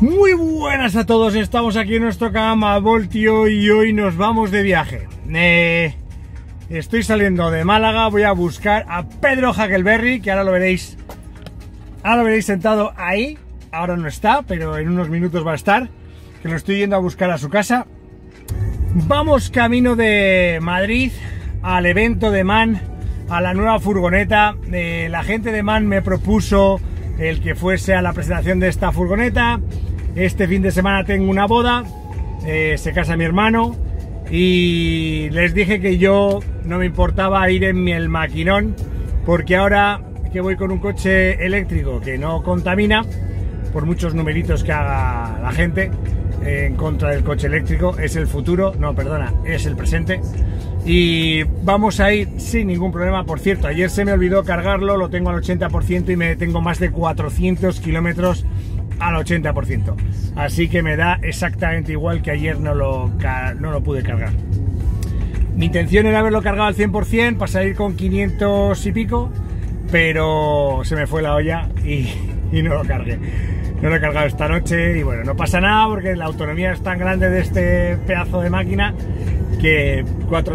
Muy buenas a todos, estamos aquí en nuestro canal Voltio y hoy nos vamos de viaje. Estoy saliendo de Málaga, voy a buscar a Pedro Huckleberry, que ahora lo veréis sentado ahí. Ahora no está, pero en unos minutos va a estar, que lo estoy yendo a buscar a su casa. Vamos camino de Madrid al evento de MAN, a la nueva furgoneta. La gente de MAN me propuso el que fuese a la presentación de esta furgoneta. Este fin de semana tengo una boda, se casa mi hermano y les dije que yo no me importaba ir en el maquinón, porque ahora que voy con un coche eléctrico que no contamina, por muchos numeritos que haga la gente en contra del coche eléctrico, es el futuro, no, perdona, es el presente, y vamos a ir sin ningún problema. Por cierto, ayer se me olvidó cargarlo, lo tengo al 80% y me tengo más de 400 kilómetros al 80%, así que me da exactamente igual que ayer no lo pude cargar. Mi intención era haberlo cargado al 100% para salir con 500 y pico, pero se me fue la olla y no lo cargué. No lo he cargado esta noche y bueno, no pasa nada porque la autonomía es tan grande de este pedazo de máquina que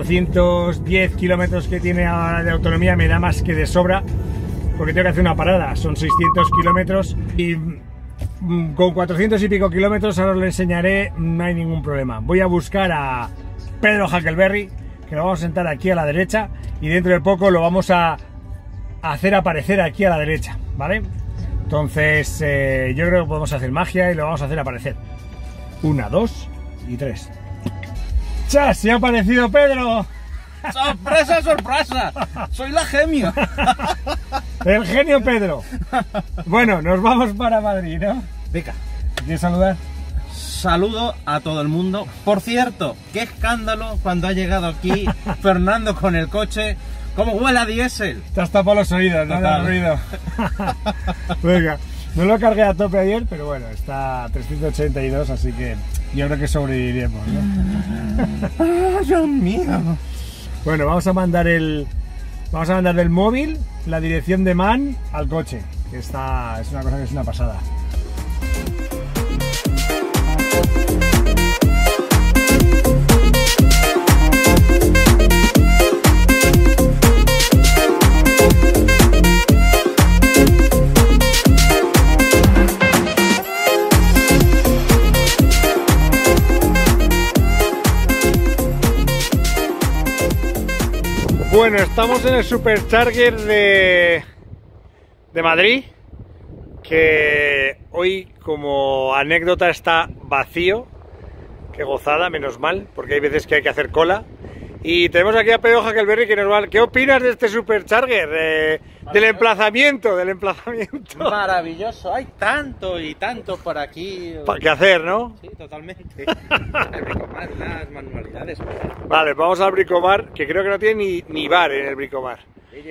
410 kilómetros que tiene ahora de autonomía me da más que de sobra, porque tengo que hacer una parada, son 600 kilómetros y con 400 y pico kilómetros, ahora os lo enseñaré, no hay ningún problema. Voy a buscar a Pedro Huckleberry, que lo vamos a sentar aquí a la derecha y dentro de poco lo vamos a hacer aparecer aquí a la derecha, ¿vale? Entonces yo creo que podemos hacer magia y lo vamos a hacer aparecer. 1, 2 y 3. ¡Chas! ¡Se ha aparecido Pedro! ¡Sorpresa, sorpresa! ¡Soy la genio! El genio Pedro. Bueno, nos vamos para Madrid, ¿no? Venga. ¿Quieres saludar? Saludo a todo el mundo. Por cierto, qué escándalo cuando ha llegado aquí Fernando con el coche. ¡Cómo huele a diésel! Te has tapado los oídos, no da ruido. Venga, no lo cargué a tope ayer, pero bueno, está a 382, así que yo creo que sobreviviremos, ¿no? ¡Ah, Dios mío! Bueno, vamos a mandar del móvil la dirección de MAN al coche, que es una cosa que es una pasada. Bueno, estamos en el Supercharger de Madrid, que hoy como anécdota está vacío. Qué gozada, menos mal, porque hay veces que hay que hacer cola. Y tenemos aquí a Pedro Huckleberry que nos va... ¿Qué opinas de este Supercharger? Del emplazamiento, Maravilloso, hay tanto y tanto por aquí. ¿Para qué hacer, no? Sí, totalmente. El Bricomar, las manualidades. Vale, vamos al Bricomar, que creo que no tiene ni bar en el Bricomar.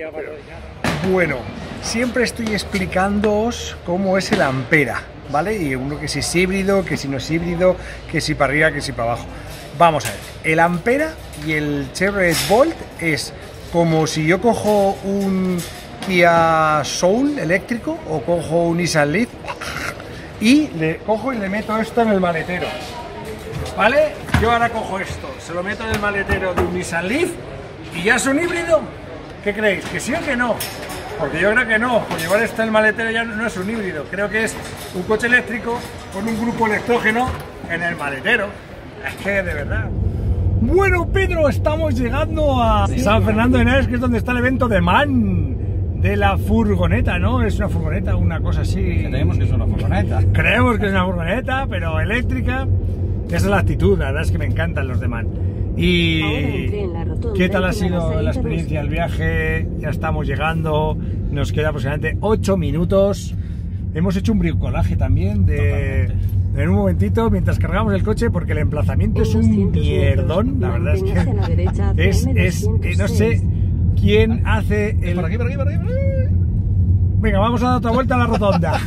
Bueno, siempre estoy explicándoos cómo es el Ampera, ¿vale? Y uno que si es híbrido, que si no es híbrido, que si para arriba, que si para abajo. Vamos a ver, el Ampera y el Chevrolet Bolt es como si yo cojo un Kia Soul eléctrico o cojo un Nissan Leaf y le cojo y le meto esto en el maletero, ¿vale? Yo ahora cojo esto, se lo meto en el maletero de un Nissan Leaf y ya es un híbrido. ¿Qué creéis? ¿Que sí o que no? Porque yo creo que no, por llevar esto en el maletero ya no es un híbrido, creo que es un coche eléctrico con un grupo electrógeno en el maletero. Es que de verdad. Bueno, Pedro, estamos llegando a San Fernando de Henares, que es donde está el evento de MAN, de la furgoneta, ¿no? Es una furgoneta, una cosa así. Creemos que es una furgoneta. Creemos que es una furgoneta, pero eléctrica. Esa es la actitud, la verdad es que me encantan los de MAN. Y ¿qué tal ha sido la experiencia, el viaje? Ya estamos llegando, nos queda aproximadamente 8 minutos. Hemos hecho un bricolaje también en un momentito mientras cargamos el coche, porque el emplazamiento es un mierdón, la verdad es que no sé quién hace el... Por aquí. Venga, vamos a dar otra vuelta a la rotonda.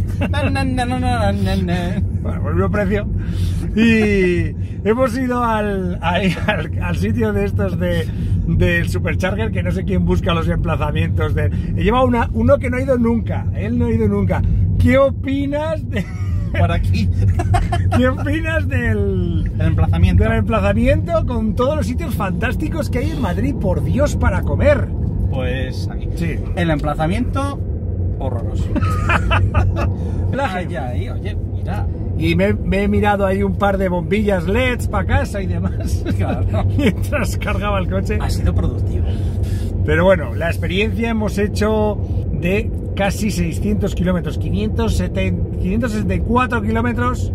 Bueno, volvió el precio. Y hemos ido al sitio de estos del Supercharger, que no sé quién busca los emplazamientos de... Lleva uno que no ha ido nunca, él no ha ido nunca. ¿Qué opinas de...? por aquí. ¿Qué opinas del emplazamiento? Del emplazamiento con todos los sitios fantásticos que hay en Madrid, por Dios, para comer. Pues aquí. Sí. El emplazamiento, horroroso. Ahí, oye, mira. Y me he mirado ahí un par de bombillas LEDs para casa y demás. Claro. Mientras cargaba el coche. Ha sido productivo. Pero bueno, la experiencia hemos hecho de casi 600 kilómetros, 564 kilómetros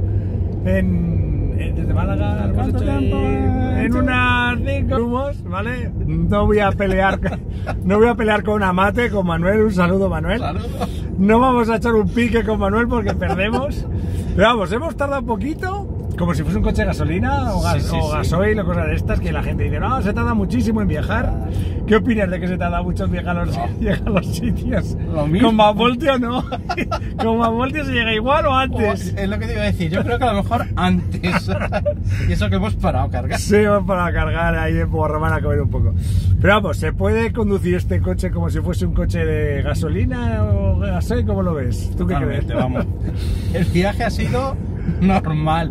desde Málaga. ¿Cuánto tiempo? En unas 5 rumos, ¿vale? No voy a pelear con Amate, con Manuel. Un saludo, Manuel. Saludos. No vamos a echar un pique con Manuel porque perdemos. Pero vamos, hemos tardado un poquito, como si fuese un coche de gasolina o gasoil o cosas de estas, que la gente dice, no, se tarda muchísimo en viajar. ¿Qué opinas de que se tarda mucho en viajar a los sitios? Lo mismo. ¿Con Mapvoltio no? ¿Con Mapvoltio se llega igual o antes? Es lo que te iba a decir, yo creo que a lo mejor antes. Y eso que hemos parado a cargar. Sí, hemos parado a cargar ahí en Bogarromán a comer un poco. Pero vamos, ¿se puede conducir este coche como si fuese un coche de gasolina o gasoil? ¿Cómo lo ves? ¿Tú qué crees? Vamos. El viaje ha sido normal,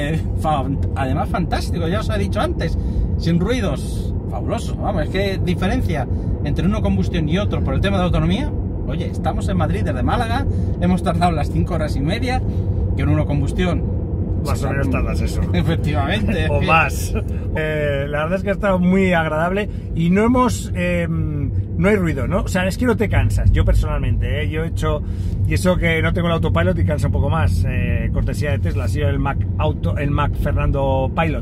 además fantástico, ya os he dicho antes, sin ruidos, fabuloso, vamos, es que diferencia entre uno combustión y otro por el tema de autonomía. Oye, estamos en Madrid desde Málaga, hemos tardado las 5 horas y media, que en uno combustión más o menos tardas eso. Efectivamente. O más. La verdad es que ha estado muy agradable y no hemos... no hay ruido, ¿no? O sea, es que no te cansas. Yo personalmente, yo he hecho... Y eso que no tengo el autopilot y cansa un poco más. Cortesía de Tesla, ha sido el Mac Fernando Pilot.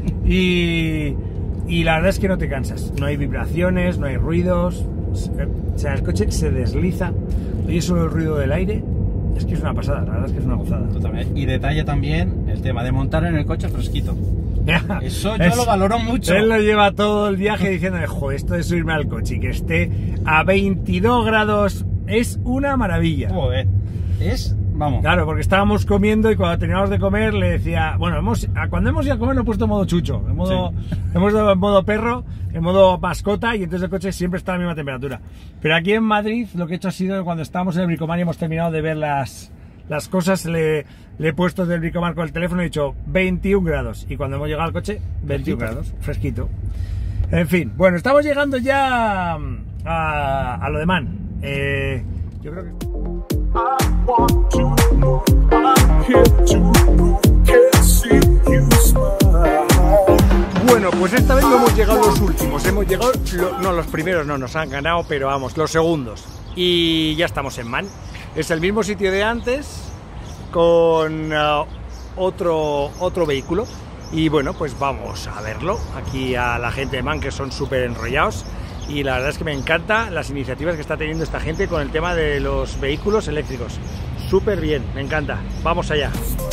Y la verdad es que no te cansas. No hay vibraciones, no hay ruidos. O sea, el coche se desliza. Oye, solo el ruido del aire. Es que es una pasada, la verdad es que es una gozada. Totalmente. Y detalle también el tema de montar en el coche fresquito. Eso yo lo valoro mucho. Él lo lleva todo el viaje diciéndome, joder, esto de subirme al coche y que esté a 22 grados es una maravilla. Joder, vamos. Claro, porque estábamos comiendo y cuando terminamos de comer le decía, bueno, cuando hemos ido a comer lo he puesto en modo chucho, en modo perro, en modo mascota, y entonces el coche siempre está a la misma temperatura. Pero aquí en Madrid lo que he hecho ha sido, cuando estábamos en el Bricomar y hemos terminado de ver las cosas, le he puesto del Bricomar con el teléfono y he dicho 21 grados. Y cuando hemos llegado al coche, 21 grados, fresquito. En fin, bueno, estamos llegando ya a lo de Man. Yo creo que... Bueno, pues esta vez no hemos llegado los últimos, hemos llegado, no, los primeros no nos han ganado, pero vamos, los segundos. Y ya estamos en Man. Es el mismo sitio de antes, con otro vehículo. Y bueno, pues vamos a verlo. Aquí a la gente de Man, que son súper enrollados. Y la verdad es que me encanta las iniciativas que está teniendo esta gente con el tema de los vehículos eléctricos. Súper bien, me encanta. Vamos allá.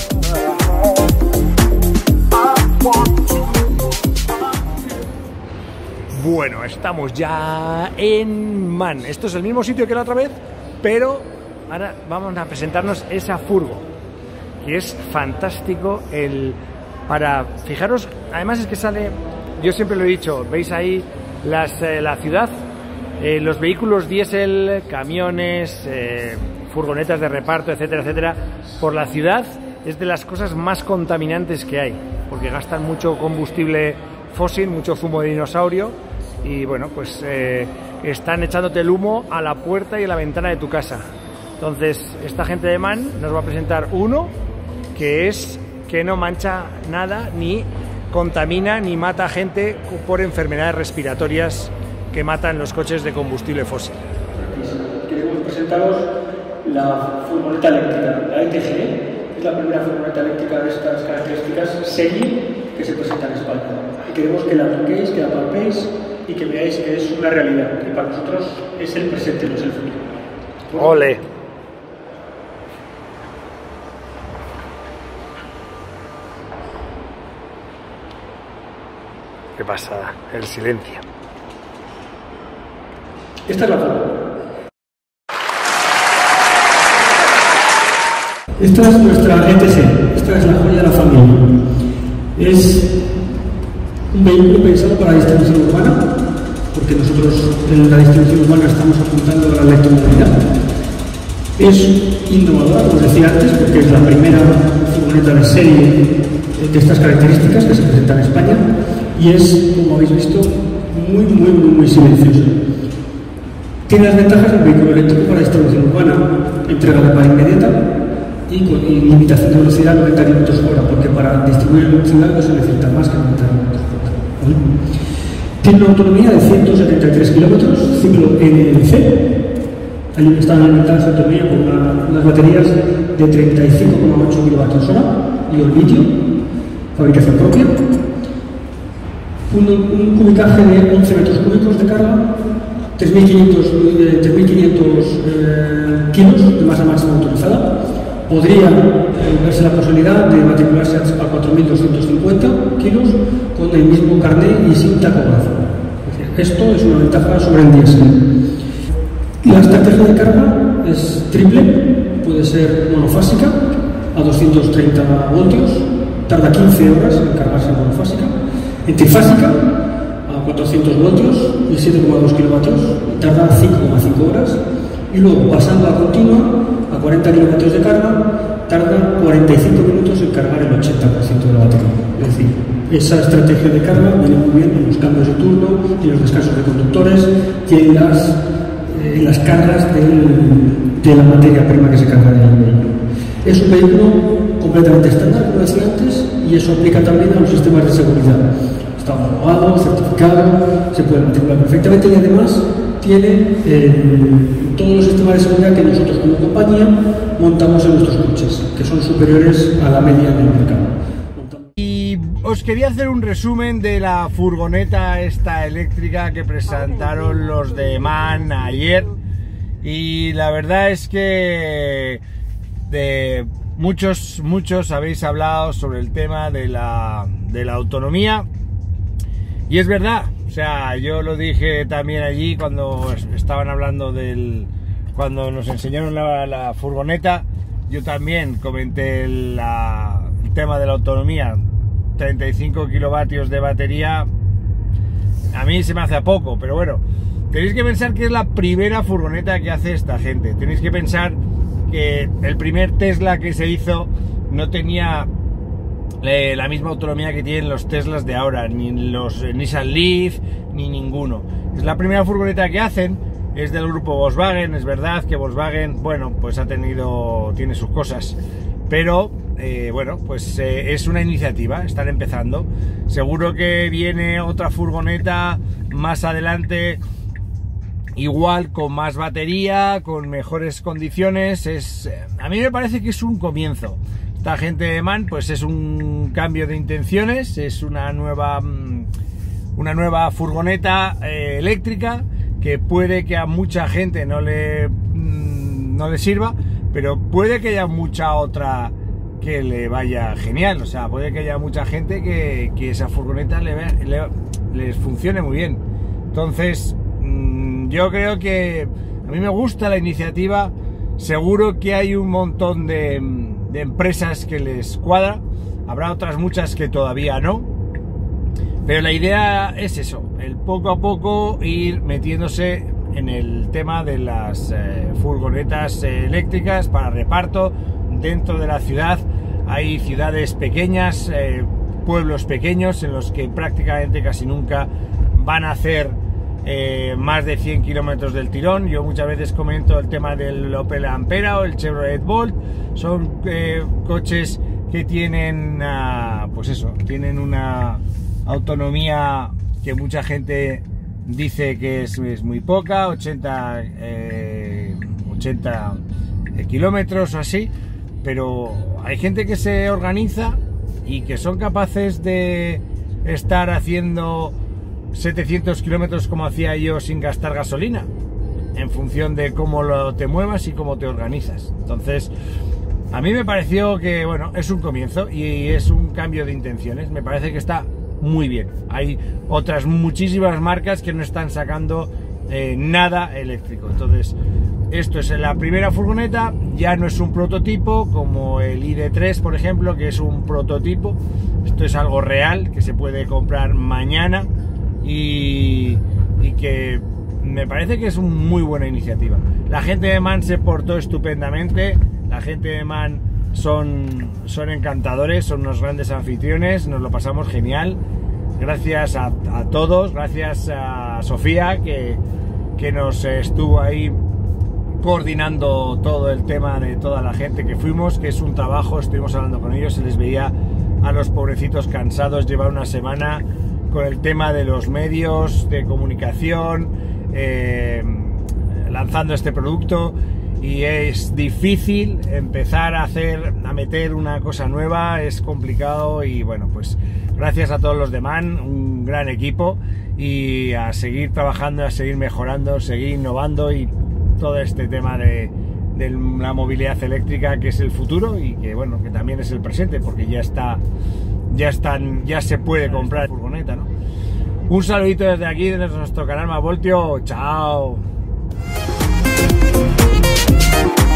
Bueno, estamos ya en Man. Esto es el mismo sitio que la otra vez, pero ahora vamos a presentarnos esa furgo, que es fantástico para... Fijaros, además es que sale, yo siempre lo he dicho, veis ahí la ciudad, los vehículos diésel, camiones, furgonetas de reparto, etcétera, etcétera, por la ciudad es de las cosas más contaminantes que hay, porque gastan mucho combustible fósil, mucho zumo de dinosaurio, y bueno, pues están echándote el humo a la puerta y a la ventana de tu casa. Entonces, esta gente de Man nos va a presentar uno que no mancha nada, ni contamina, ni mata a gente por enfermedades respiratorias que matan los coches de combustible fósil. Queremos presentaros la furgoneta eléctrica, la ETG. Es la primera furgoneta eléctrica de estas características serie que se presenta en España. Y queremos que la toquéis, que la palpéis y que veáis que es una realidad, que para nosotros es el presente, no es el futuro. ¡Ole! ¿Qué pasa? El silencio. Esta es la furgoneta. Esta es nuestra ETC, esta es la joya de la familia. Es un vehículo pensado para la distribución urbana, porque nosotros en la distribución urbana estamos apuntando a la electromovilidad. Es innovadora, como decía antes, porque es la primera furgoneta de serie de estas características que se presenta en España y es, como habéis visto, muy silenciosa. Tiene las ventajas del vehículo eléctrico para distribución urbana, entrega de par inmediata y limitación de velocidad a 90 km/h, porque para distribuir en ciudad no se necesita más que 90 km/h. Tiene una autonomía de 173 km, ciclo NMC. Ahí están alimentadas de autonomía con unas baterías de 35,8 kWh, ion litio, fabricación propia. Un cubicaje de 11 metros cúbicos de carga, 3.500 kilos de masa máxima autorizada. Podría verse la posibilidad de matricularse a 4.250 kilos con el mismo carné y sin tacógrafo. Esto es una ventaja sobre el diésel. La estrategia de carga es triple, puede ser monofásica a 230 voltios, tarda 15 horas en cargarse monofásica, en trifásica a 400 voltios y 7,2 kilovatios, tarda 5,5 horas, y luego pasando a continua a 40 kilómetros de carga, tarda 45 minutos en cargar el 80% de la batería. Es decir, esa estrategia de carga viene muy bien en los cambios de turno y en los descansos de conductores y en las cargas de la materia prima que se carga en el vehículo. Es un vehículo completamente estándar, como decía antes, y eso aplica también a los sistemas de seguridad. Está homologado, certificado, se puede matricular perfectamente y además tiene todos los sistemas de seguridad que nosotros como compañía montamos en nuestros coches, que son superiores a la media del mercado. Y os quería hacer un resumen de la furgoneta esta eléctrica que presentaron los de MAN ayer, y la verdad es que muchos habéis hablado sobre el tema de la autonomía, y es verdad. O sea, yo lo dije también allí cuando estaban hablando cuando nos enseñaron la furgoneta, yo también comenté el tema de la autonomía. 35 kilovatios de batería a mí se me hace a poco, pero bueno, tenéis que pensar que es la primera furgoneta que hace esta gente. Tenéis que pensar que el primer Tesla que se hizo no tenía la misma autonomía que tienen los Teslas de ahora, ni los Nissan Leaf, ni ninguno. Es la primera furgoneta que hacen, es del grupo Volkswagen. Es verdad que Volkswagen, bueno, pues tiene sus cosas, pero bueno, pues es una iniciativa, están empezando. Seguro que viene otra furgoneta más adelante, igual, con más batería, con mejores condiciones. A mí me parece que es un comienzo. Esta gente de MAN, pues es un cambio de intenciones, es una nueva furgoneta eléctrica que puede que a mucha gente no le sirva, pero puede que haya mucha otra que le vaya genial. O sea, puede que haya mucha gente que esa furgoneta les funcione muy bien. Entonces, yo creo que a mí me gusta la iniciativa. Seguro que hay un montón de empresas que les cuadra, habrá otras muchas que todavía no, pero la idea es eso, el poco a poco ir metiéndose en el tema de las furgonetas eléctricas para reparto dentro de la ciudad. Hay ciudades pequeñas, pueblos pequeños en los que prácticamente casi nunca van a hacer más de 100 kilómetros del tirón. Yo muchas veces comento el tema del Opel Ampera o el Chevrolet Bolt. Son coches que tienen pues eso, tienen una autonomía que mucha gente dice que es muy poca, 80 kilómetros o así, pero hay gente que se organiza y que son capaces de estar haciendo 700 kilómetros como hacía yo sin gastar gasolina, en función de cómo te muevas y cómo te organizas. Entonces, a mí me pareció que, bueno, es un comienzo y es un cambio de intenciones. Me parece que está muy bien. Hay otras muchísimas marcas que no están sacando nada eléctrico. Entonces, esto es la primera furgoneta, ya no es un prototipo como el ID3, por ejemplo, que es un prototipo. Esto es algo real que se puede comprar mañana y que me parece que es una muy buena iniciativa. La gente de MAN se portó estupendamente, la gente de MAN son encantadores, son unos grandes anfitriones, nos lo pasamos genial. Gracias a todos, gracias a Sofía que nos estuvo ahí coordinando todo el tema de toda la gente que fuimos, que es un trabajo. Estuvimos hablando con ellos, se les veía a los pobrecitos cansados, llevar una semana con el tema de los medios de comunicación, lanzando este producto, y es difícil empezar a meter una cosa nueva, es complicado, y bueno, pues gracias a todos los de MAN, un gran equipo, y a seguir trabajando, a seguir mejorando, seguir innovando, y todo este tema de la movilidad eléctrica, que es el futuro y que bueno, que también es el presente, porque ya se puede comprar furgoneta, ¿no? Un saludito desde aquí, desde nuestro canal Más Voltio. Chao.